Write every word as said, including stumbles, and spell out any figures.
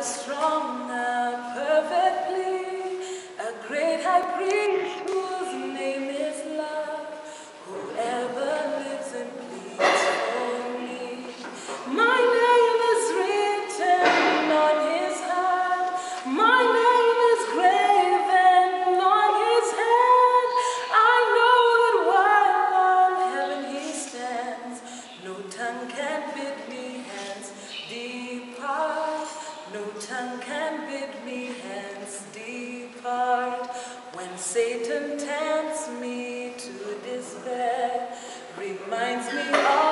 a strong and perfectly, a great high priest whose name is love, whoever lives and pleads for me. My name is written on his heart, my name is graven on his hand. I know that while on heaven he stands, no tongue can bid me hence depart. No tongue can bid me hence depart. When Satan tempts me to despair, reminds me of